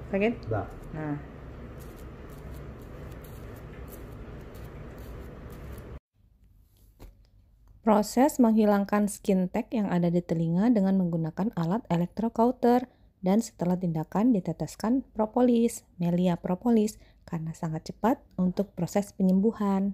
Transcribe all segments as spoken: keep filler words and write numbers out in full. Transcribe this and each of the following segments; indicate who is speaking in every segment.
Speaker 1: Sakit?
Speaker 2: Enggak.
Speaker 1: Nah. Proses menghilangkan skin tag yang ada di telinga dengan menggunakan alat electrocauter, dan setelah tindakan diteteskan propolis, Melia propolis, karena sangat cepat untuk proses penyembuhan.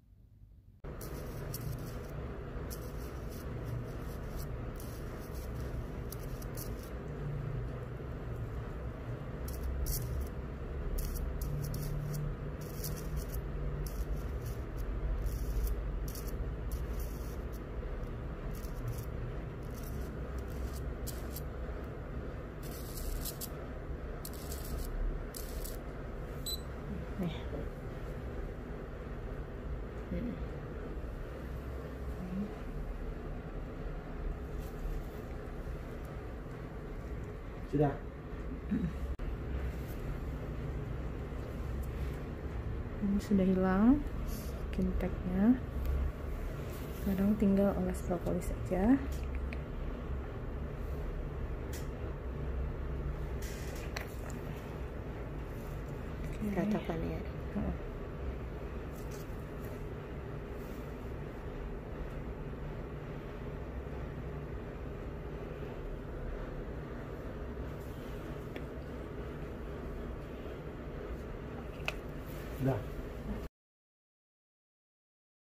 Speaker 1: Nih. Hmm.
Speaker 2: Sudah.
Speaker 1: Ini sudah hilang skin tag-nya. Sekarang tinggal oles propolis saja.
Speaker 3: Ratakan ya.
Speaker 1: Oh.
Speaker 2: Sudah.